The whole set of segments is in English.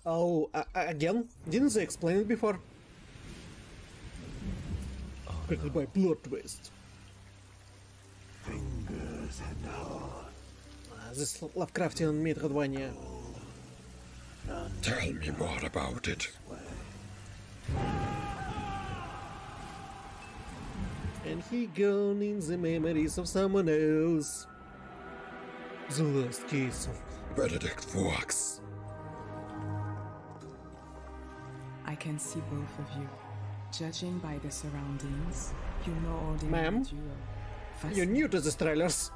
Oh, again? Didn't they explain it before? Critical by plot twist. Fingers and heart. This Lovecraftian Metroidvania. Tell me more about it. And he gone in the memories of someone else. The last case of Benedict Fox. I can see both of you. Judging by the surroundings, you know ordinary Ma'am, duo. you're new to these trailers.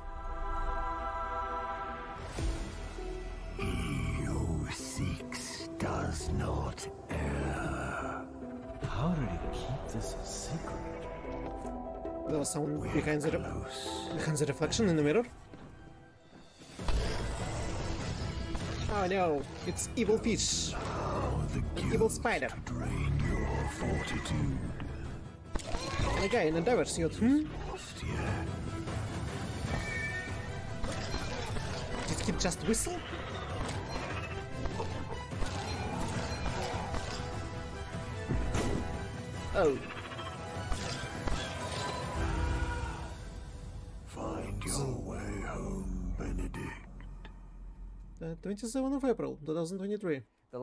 He who seeks does not err. How did he keep this a secret? There was someone behind the reflection in the mirror. Oh no, it's evil fish. Evil spider. Drain your fortitude. The guy in a diver suit. Lost yet. Did he just whistle? Oh. Find your way home, Benedict. 27th of April 2023.